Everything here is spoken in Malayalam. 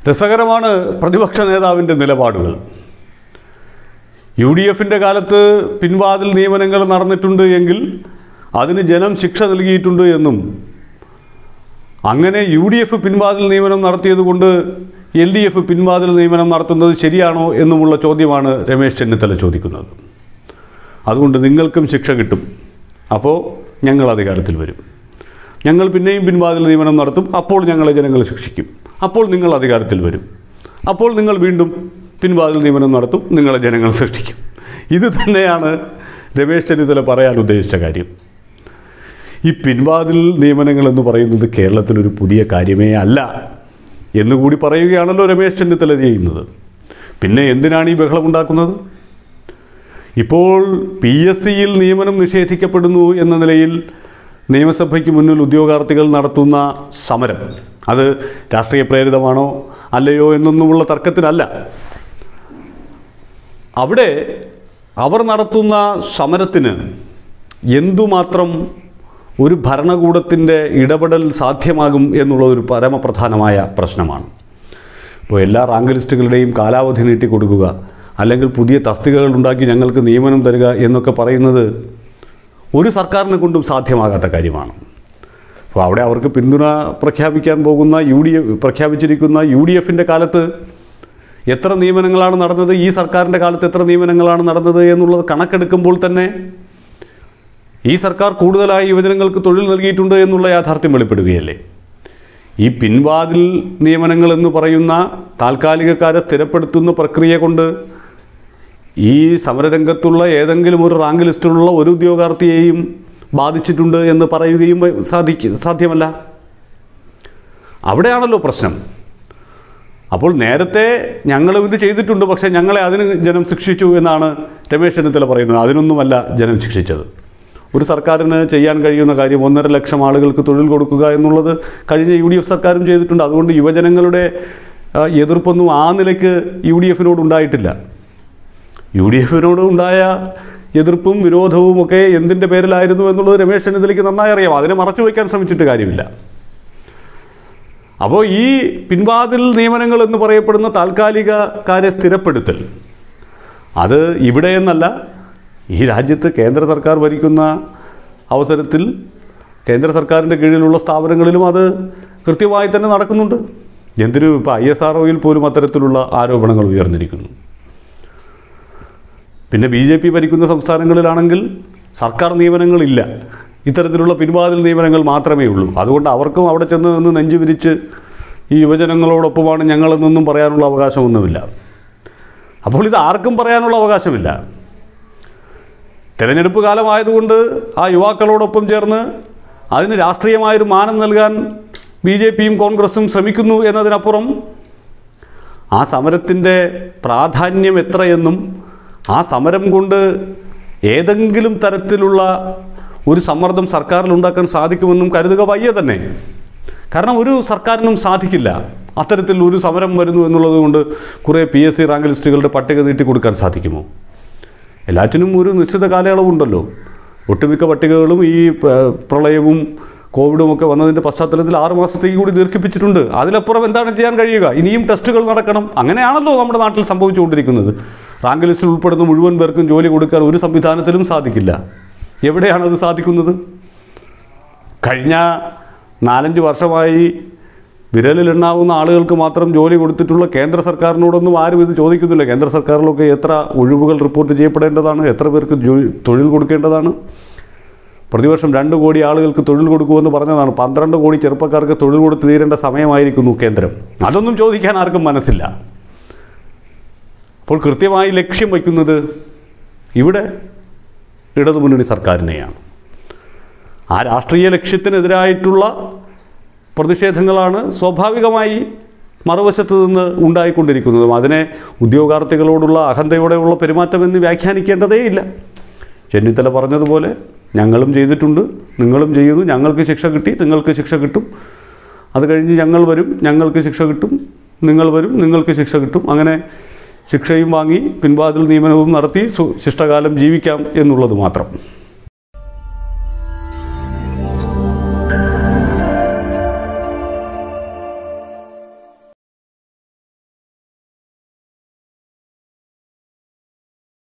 രസകരമാണ് പ്രതിപക്ഷ നേതാവിൻ്റെ നിലപാടുകൾ. UDFിൻ്റെ കാലത്ത് പിൻവാതിൽ നിയമനങ്ങൾ നടന്നിട്ടുണ്ട് എങ്കിൽ അതിന് ജനം ശിക്ഷ നൽകിയിട്ടുണ്ട് എന്നും, അങ്ങനെ UDF പിൻവാതിൽ നിയമനം നടത്തിയതുകൊണ്ട് LDF പിൻവാതിൽ നിയമനം നടത്തുന്നത് ശരിയാണോ എന്നുമുള്ള ചോദ്യമാണ് രമേശ് ചെന്നിത്തല ചോദിക്കുന്നത്. അതുകൊണ്ട് നിങ്ങൾക്കും ശിക്ഷ കിട്ടും, അപ്പോൾ ഞങ്ങൾ അധികാരത്തിൽ വരും, ഞങ്ങൾ പിന്നെയും പിൻവാതിൽ നിയമനം നടത്തും, അപ്പോൾ ഞങ്ങളെ ജനങ്ങൾ ശിക്ഷിക്കും, അപ്പോൾ നിങ്ങൾ അധികാരത്തിൽ വരും, അപ്പോൾ നിങ്ങൾ വീണ്ടും പിൻവാതിൽ നിയമനം നടത്തും, നിങ്ങളെ ജനങ്ങൾ സൃഷ്ടിക്കും. ഇത് തന്നെയാണ് രമേശ് ചെന്നിത്തല പറയാൻ ഉദ്ദേശിച്ച കാര്യം. ഈ പിൻവാതിൽ നിയമനങ്ങളെന്ന് പറയുന്നത് കേരളത്തിലൊരു പുതിയ കാര്യമേ അല്ല എന്നുകൂടി പറയുകയാണല്ലോ രമേശ് ചെന്നിത്തല ചെയ്യുന്നത്. പിന്നെ എന്തിനാണ് ഈ ബഹളമുണ്ടാക്കുന്നത്? ഇപ്പോൾ PSCയിൽ നിയമനം നിഷേധിക്കപ്പെടുന്നു എന്ന നിലയിൽ നിയമസഭയ്ക്ക് മുന്നിൽ ഉദ്യോഗാർത്ഥികൾ നടത്തുന്ന സമരം അത് രാഷ്ട്രീയ പ്രേരിതമാണോ അല്ലയോ എന്നൊന്നുമുള്ള തർക്കത്തിനല്ല. അവിടെ അവർ നടത്തുന്ന സമരത്തിന് എന്തുമാത്രം ഒരു ഭരണകൂടത്തിൻ്റെ ഇടപെടൽ സാധ്യമാകും എന്നുള്ളതൊരു പരമപ്രധാനമായ പ്രശ്നമാണ്. ഇപ്പോൾ എല്ലാ റാങ്ക് ലിസ്റ്റുകളുടെയും കാലാവധി നീട്ടിക്കൊടുക്കുക, അല്ലെങ്കിൽ പുതിയ തസ്തികകൾ ഉണ്ടാക്കി ഞങ്ങൾക്ക് നിയമനം തരിക എന്നൊക്കെ പറയുന്നത് ഒരു സർക്കാരിനെ കൊണ്ടും സാധ്യമാകാത്ത കാര്യമാണ്. അപ്പോൾ അവിടെ അവർക്ക് പിന്തുണ പ്രഖ്യാപിക്കാൻ പോകുന്ന പ്രഖ്യാപിച്ചിരിക്കുന്ന UDFിൻ്റെ കാലത്ത് എത്ര നിയമനങ്ങളാണ് നടന്നത്, ഈ സർക്കാരിൻ്റെ കാലത്ത് എത്ര നിയമനങ്ങളാണ് നടന്നത് എന്നുള്ളത് കണക്കെടുക്കുമ്പോൾ തന്നെ ഈ സർക്കാർ കൂടുതലായി യുവജനങ്ങൾക്ക് തൊഴിൽ നൽകിയിട്ടുണ്ട് എന്നുള്ള യാഥാർത്ഥ്യം വെളിപ്പെടുകയല്ലേ. ഈ പിൻവാതിൽ നിയമനങ്ങൾ എന്ന് പറയുന്ന താൽക്കാലികക്കാരെ സ്ഥിരപ്പെടുത്തുന്ന പ്രക്രിയ കൊണ്ട് ഈ സമരരംഗത്തുള്ള ഏതെങ്കിലും ഒരു റാങ്ക് ലിസ്റ്റിലുള്ള ഒരു ഉദ്യോഗാർത്ഥിയെയും ബാധിച്ചിട്ടുണ്ട് എന്ന് പറയുകയും സാധ്യമല്ല. അവിടെയാണല്ലോ പ്രശ്നം. അപ്പോൾ നേരത്തെ ഞങ്ങളും ഇത് ചെയ്തിട്ടുണ്ട്, പക്ഷേ ഞങ്ങളെ അതിന് ജനം ശിക്ഷിച്ചു എന്നാണ് രമേശ് ചെന്നിത്തല പറയുന്നത്. അതിനൊന്നുമല്ല ജനം ശിക്ഷിച്ചത്. ഒരു സർക്കാരിന് ചെയ്യാൻ കഴിയുന്ന കാര്യം 1.5 ലക്ഷം ആളുകൾക്ക് തൊഴിൽ കൊടുക്കുക എന്നുള്ളത് കഴിഞ്ഞ UDF സർക്കാരും ചെയ്തിട്ടുണ്ട്. അതുകൊണ്ട് യുവജനങ്ങളുടെ എതിർപ്പൊന്നും ആ നിലയ്ക്ക് UDFിനോട് ഉണ്ടായിട്ടില്ല. UDFിനോട് ഉണ്ടായ എതിർപ്പും വിരോധവും ഒക്കെ എന്തിൻ്റെ പേരിലായിരുന്നു എന്നുള്ളത് രമേശ് ചെന്നിത്തലയ്ക്ക് നന്നായി അറിയാം. അതിനെ മറച്ചു വയ്ക്കാൻ ശ്രമിച്ചിട്ട് കാര്യമില്ല. അപ്പോൾ ഈ പിൻവാതിൽ നിയമനങ്ങൾ എന്ന് പറയപ്പെടുന്ന താൽക്കാലികക്കാരെ സ്ഥിരപ്പെടുത്തൽ അത് ഇവിടെ എന്നല്ല, ഈ രാജ്യത്ത് കേന്ദ്ര സർക്കാർ ഭരിക്കുന്ന അവസരത്തിൽ കേന്ദ്ര സർക്കാരിൻ്റെ കീഴിലുള്ള സ്ഥാപനങ്ങളിലും അത് കൃത്യമായി തന്നെ നടക്കുന്നുണ്ട്. എന്തിനും ഇപ്പോൾ ISROയിൽ പോലും അത്തരത്തിലുള്ള ആരോപണങ്ങൾ ഉയർന്നിരിക്കുന്നു. പിന്നെ BJP ഭരിക്കുന്ന സംസ്ഥാനങ്ങളിലാണെങ്കിൽ സർക്കാർ നിയമനങ്ങളില്ല, ഇത്തരത്തിലുള്ള പിൻവാതിൽ നിയമനങ്ങൾ മാത്രമേ ഉള്ളൂ. അതുകൊണ്ട് അവർക്കും അവിടെ ചെന്ന് നിന്ന് നെഞ്ചു വിരിച്ച് ഈ യുവജനങ്ങളോടൊപ്പമാണ് ഞങ്ങളെന്നൊന്നും പറയാനുള്ള അവകാശമൊന്നുമില്ല. അപ്പോൾ ഇത് ആർക്കും പറയാനുള്ള അവകാശമില്ല. തെരഞ്ഞെടുപ്പ് കാലമായതുകൊണ്ട് ആ യുവാക്കളോടൊപ്പം ചേർന്ന് അതിന് രാഷ്ട്രീയമായൊരു മാനം നൽകാൻ BJPയും കോൺഗ്രസും ശ്രമിക്കുന്നു എന്നതിനപ്പുറം ആ സമരത്തിൻ്റെ പ്രാധാന്യം എത്രയെന്നും ആ സമരം കൊണ്ട് ഏതെങ്കിലും തരത്തിലുള്ള ഒരു സമ്മർദ്ദം സർക്കാരിൽ ഉണ്ടാക്കാൻ സാധിക്കുമെന്നും കരുതുക വയ്യ തന്നെ. കാരണം ഒരു സർക്കാരിനും സാധിക്കില്ല അത്തരത്തിൽ ഒരു സമരം വരുന്നു എന്നുള്ളത് കൊണ്ട് കുറേ PSC റാങ്ക് ലിസ്റ്റുകളുടെ പട്ടിക നീട്ടിക്കൊടുക്കാൻ സാധിക്കുമോ? എല്ലാറ്റിനും ഒരു നിശ്ചിത കാലയളവുണ്ടല്ലോ. ഒട്ടുമിക്ക പട്ടികകളും ഈ പ്രളയവും കോവിഡും ഒക്കെ വന്നതിൻ്റെ പശ്ചാത്തലത്തിൽ 6 മാസത്തേക്ക് കൂടി ദീർഘിപ്പിച്ചിട്ടുണ്ട്. അതിലപ്പുറം എന്താണ് ചെയ്യാൻ കഴിയുക? ഇനിയും ടെസ്റ്റുകൾ നടക്കണം. അങ്ങനെയാണല്ലോ നമ്മുടെ നാട്ടിൽ സംഭവിച്ചുകൊണ്ടിരിക്കുന്നത്. റാങ്ക് ലിസ്റ്റിൽ ഉൾപ്പെടുന്ന മുഴുവൻ പേർക്കും ജോലി കൊടുക്കാൻ ഒരു സംവിധാനത്തിലും സാധിക്കില്ല. എവിടെയാണത് സാധിക്കുന്നത്? കഴിഞ്ഞ 4-5 വർഷമായി വിരലിലെണ്ണാവുന്ന ആളുകൾക്ക് മാത്രം ജോലി കൊടുത്തിട്ടുള്ള കേന്ദ്ര സർക്കാരിനോടൊന്നും ആരും ഇത് ചോദിക്കുന്നില്ല. കേന്ദ്ര സർക്കാരിലൊക്കെ എത്ര ഒഴിവുകൾ റിപ്പോർട്ട് ചെയ്യപ്പെടേണ്ടതാണ്, എത്ര പേർക്ക് തൊഴിൽ കൊടുക്കേണ്ടതാണ്. പ്രതിവർഷം 2 കോടി ആളുകൾക്ക് തൊഴിൽ കൊടുക്കുമെന്ന് പറഞ്ഞതാണ്. 12 കോടി ചെറുപ്പക്കാർക്ക് തൊഴിൽ കൊടുത്ത് തീരേണ്ട സമയമായിരിക്കുന്നു കേന്ദ്രം. അതൊന്നും ചോദിക്കാൻ ആർക്കും മനസ്സില്ല. അപ്പോൾ കൃത്യമായി ലക്ഷ്യം വയ്ക്കുന്നത് ഇവിടെ ഇടതുമുന്നണി സർക്കാരിനെയാണ്. ആ രാഷ്ട്രീയ ലക്ഷ്യത്തിനെതിരായിട്ടുള്ള പ്രതിഷേധങ്ങളാണ് സ്വാഭാവികമായി മറുവശത്ത് നിന്ന് ഉണ്ടായിക്കൊണ്ടിരിക്കുന്നതും. അതിനെ ഉദ്യോഗാർത്ഥികളോടുള്ള അഹന്തയോടെയുള്ള പെരുമാറ്റമെന്ന് വ്യാഖ്യാനിക്കേണ്ടതേയില്ല. ചെന്നിത്തല പറഞ്ഞതുപോലെ ഞങ്ങളും ചെയ്തിട്ടുണ്ട്, നിങ്ങളും ചെയ്യുന്നു, ഞങ്ങൾക്ക് ശിക്ഷ കിട്ടി, നിങ്ങൾക്ക് ശിക്ഷ കിട്ടും, അത് കഴിഞ്ഞ് ഞങ്ങൾ വരും, ഞങ്ങൾക്ക് ശിക്ഷ കിട്ടും, നിങ്ങൾ വരും, നിങ്ങൾക്ക് ശിക്ഷ കിട്ടും, അങ്ങനെ ശിക്ഷയും വാങ്ങി പിൻവാതിൽ നിയമനവും നടത്തി ശിഷ്ടകാലം ജീവിക്കാം എന്നുള്ളത് മാത്രം.